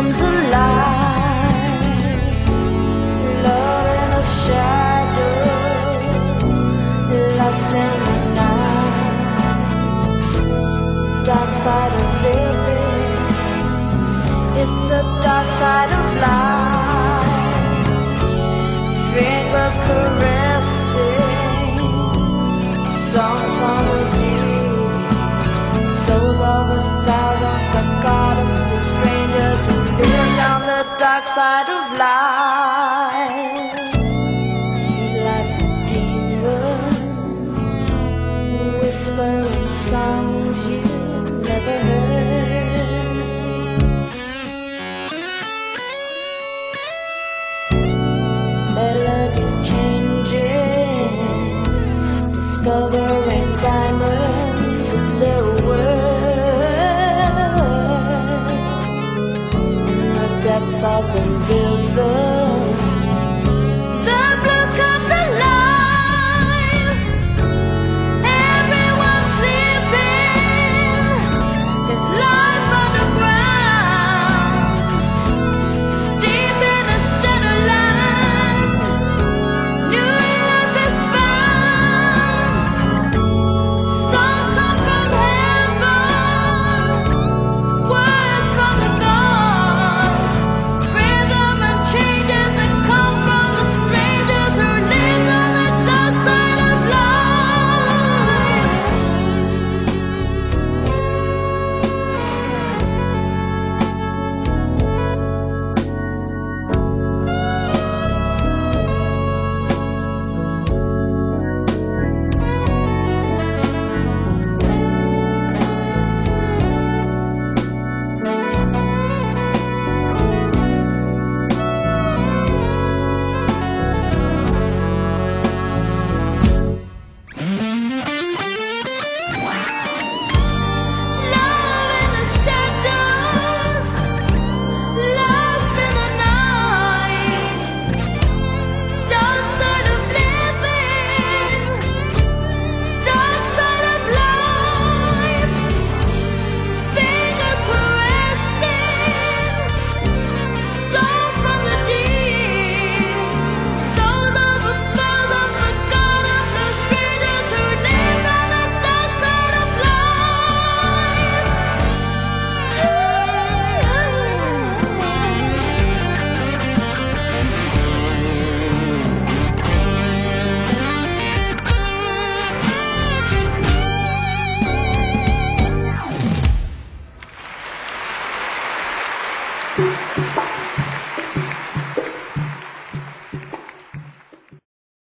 comes alive. Love in the shadows, lost in the night. Dark side of living, it's a dark side of life. Fingers caressing, songs from the deep, souls of 1,000 forgotten strangers who live on the dark side of life. Street life demons, whispering songs you never heard. Melodies changing, discovering diamonds in their words. In the depth of the river,